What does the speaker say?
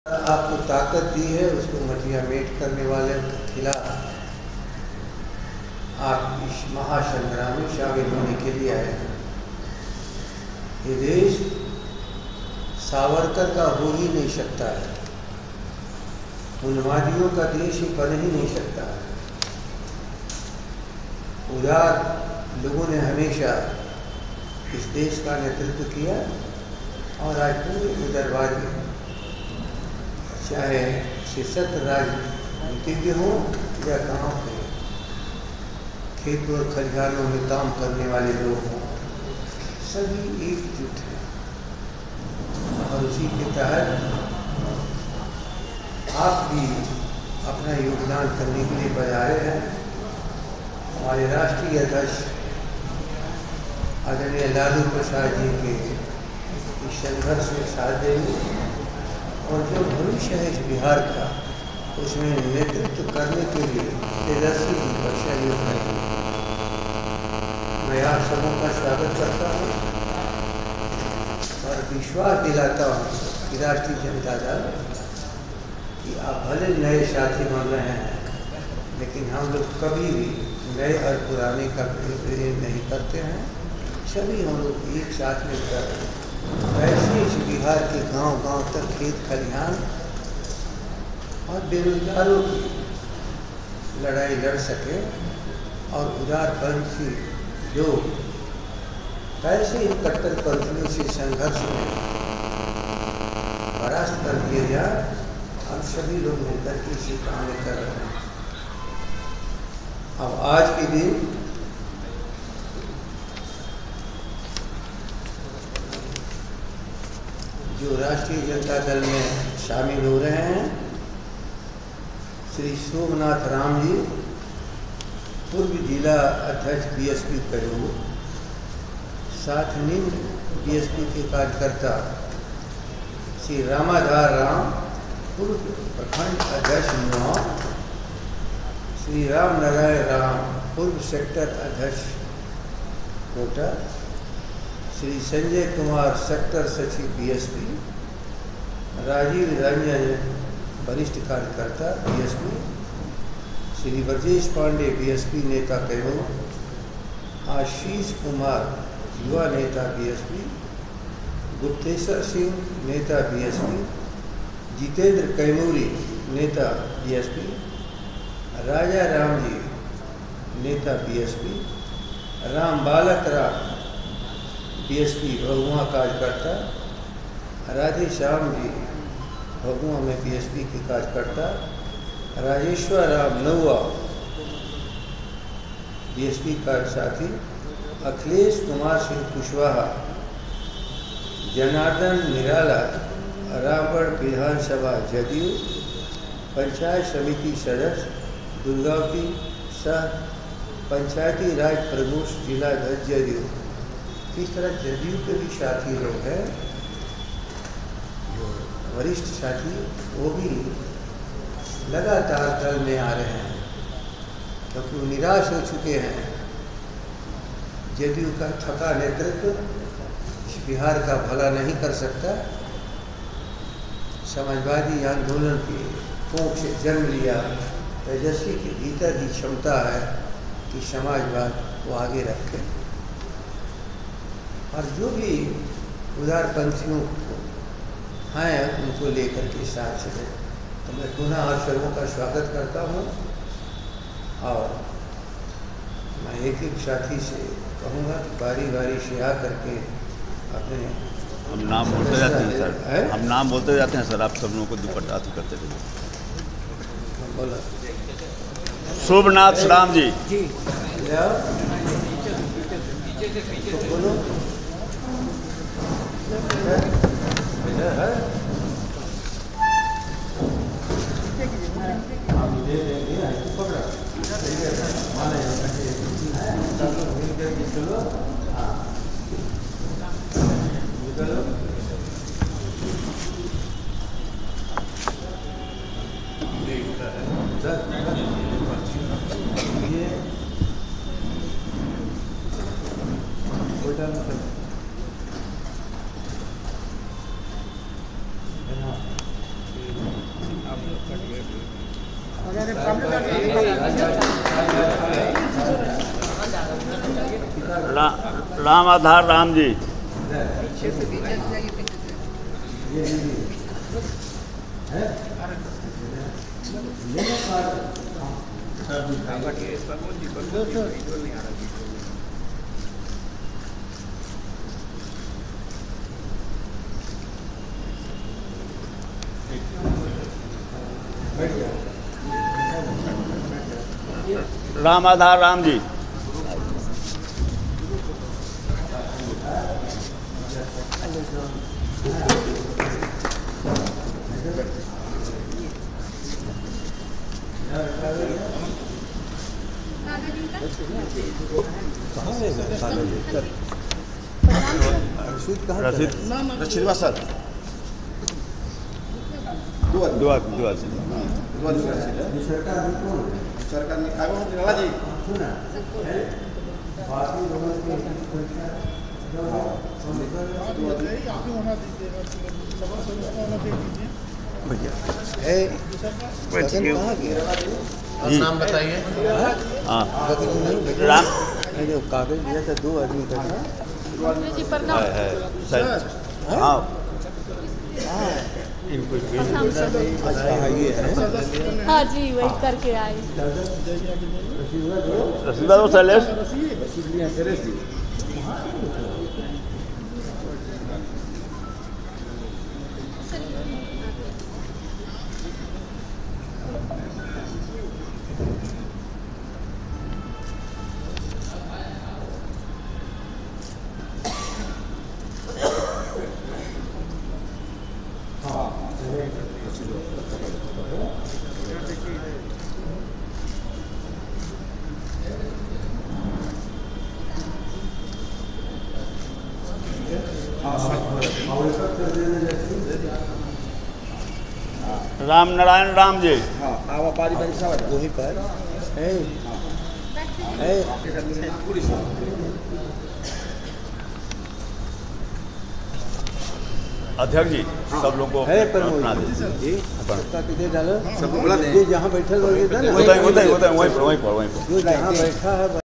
आपको ताकत दी है, उसको मटिया मेट करने वाले के खिलाफ आप इस महासंग्राम में शामिल होने के लिए आए हैं। ये देश सावरकर का हो ही नहीं सकता है, उन्मादियों का देश ही बन ही नहीं सकता है। उदार लोगों ने हमेशा इस देश का नेतृत्व किया और आज पूरे उदारवादी, चाहे शीर्षक राजनीतिज्ञ हो या गांव के खेत और खलिहानों में काम करने वाले लोग हों, सभी एकजुट हैं और उसी के तहत आप भी अपना योगदान करने के लिए पधारे हैं। हमारे राष्ट्रीय अध्यक्ष आदरणीय लालू प्रसाद जी के इस संघर्ष में साथ देंगे और जो भविष्य है इस बिहार का, उसमें नेतृत्व करने के लिए तेजस्वी जी का सहयोग करेंगे। मैं आप सबों का स्वागत करता हूँ और विश्वास दिलाता हूँ कि राष्ट्रीय जनता दल कि आप भले नए साथी बन रहे हैं, लेकिन हम लोग कभी भी नए और पुराने का प्रेम नहीं करते हैं। सभी हम लोग एक साथ में कर रहे हैं। वैसे इस बिहार के गांव-गांव तक खेत खलिहान और बेरोजगारों की लड़ाई लड़ सके और उदारपंथी लोग कैसे इन कट्टरपंथियों से संघर्ष में परास्त कर दिए जाए, हम सभी लोग मिलकर के इसी काम में कर रहे हैं। अब आज के दिन जो राष्ट्रीय जनता दल में शामिल हो रहे हैं, श्री सोमनाथ राम जी, पूर्व जिला अध्यक्ष बीएसपी कैमूर, साथ निम्न बीएसपी के कार्यकर्ता श्री रामाधार राम, पूर्व प्रखंड अध्यक्ष नुआ, श्री राम नारायण राम, पूर्व सेक्टर अध्यक्ष कोटा, श्री संजय कुमार, सेक्टर सचिव बीएसपी, राजीव रंजन, वरिष्ठ कार्यकर्ता बीएसपी, श्री ब्रजेश पांडे, बीएसपी नेता कैमूर, आशीष कुमार, युवा नेता बीएसपी, गुप्तेश्वर सिंह, नेता बीएसपी, जितेंद्र कैमूरी, नेता बीएसपी, राजा राम जी, नेता बीएसपी, राम बालक राम, बीएसपी भगुआ कार्यकर्ता, राधे श्याम जी, भगुआ में बीएसपी के कार्यकर्ता, राजेश्वर राम नौआ, बीएसपी का साथी, अखिलेश कुमार सिंह कुशवाहा, जनार्दन निराला, रामगढ़ विधानसभा जदयू, पंचायत समिति सदस्य दुर्गावती सह पंचायती राज प्रकोष्ठ जिला अध्यक्ष जदयू। इस तरह जदयू के भी साथी लोग हैं, जो वरिष्ठ साथी, वो भी लगातार दल में आ रहे हैं क्योंकि वो निराश हो चुके हैं। जदयू का थका नेतृत्व इस बिहार का भला नहीं कर सकता। समाजवादी आंदोलन की कोख से जन्म लिया तेजस्वी के भीतर ही क्षमता है कि समाजवाद को आगे रखे और जो भी उदारपंथियों हैं उनको लेकर के साथ चले। तो मैं पुनः आप सबों का स्वागत करता हूँ और मैं एक एक साथी से कहूँगा कि बारी बारी से आ करके अपने हम नाम बोलते जाते हैं सर, हम नाम बोलते जाते हैं सर, आप सब लोगों को दुपट्टा करते रहिए। बोला सोमनाथ राम जी, तो बोलो राम आधार राम जी। राम आधार राम जी। रसीद श्रीवास्तव दुआ सरकार ने काय म्हणून जी नाम बताइए। हाँ राम जो कागज दिया था 2 आदमी का है हाँ अच्छा ये है। हाँ जी वही करके आई। रसीदा दो शैलेश। राम नारायण राम जी। हाँ आवा पारी पारी सब वही पर है अध्यक्ष जी सब लोग को है पर अपना जी सबका किधर डालो सबको बुला दे। ये जहाँ बैठल हो वहीं पर जो जहाँ बैठा है